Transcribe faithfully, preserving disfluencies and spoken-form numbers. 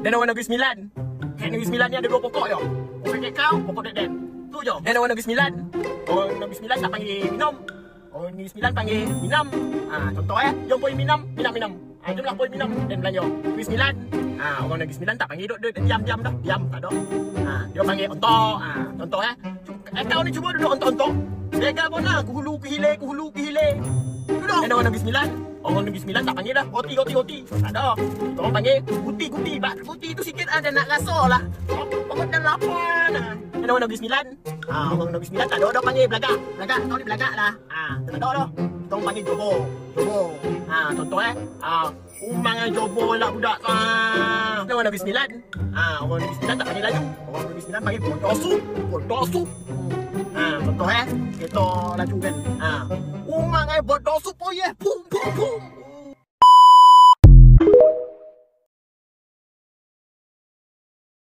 Dan orang Negeri Sembilan. Kat Negeri Sembilan ni ada dua pokok je. Pokok kekau, pokok deden. Tu je. Dan orang Negeri Sembilan. Orang Negeri Sembilan tak panggil minum. Orang Negeri Sembilan panggil minam. Ha, contoh eh, jom poin minam, minam minam. Ha, jomlah poin minam dan belanja. Negeri Sembilan. Ha, orang Negeri Sembilan tak panggil duduk duduk diam-diam dah. Diam tak ada. Ha, dia panggil ontok. Ha, contoh eh. Eh, kau ni cuba duduk ontok-ontok. Bega pun lah, ku hulu ku hilir, ku hulu ku hilir. Duduk. Dan orang Negeri Sembilan. Orang Negeri Sembilan tak panggil dah roti roti roti. Tak ada. Kita orang panggil guti guti. Bak guti tu sikit ada nak rasa lah. Perut dan lapar lah. Dan orang Negeri Sembilan. Ha, orang Negeri Sembilan tak ada dah panggil belagak. Belagak kau ni belagak lah. Ha, tak ada dah. Kita orang panggil jobo. Jobo. Ha, contoh eh. Ha, umang jobo lah budak. Ha. Dan orang Negeri Sembilan. Ha, orang Negeri Sembilan tak panggil laju. Orang Negeri Sembilan panggil bodosu. Bodosu. Ha, contoh eh. Kita laju kan. Ha. Umang ai bodosu po ye. Pum pum pum.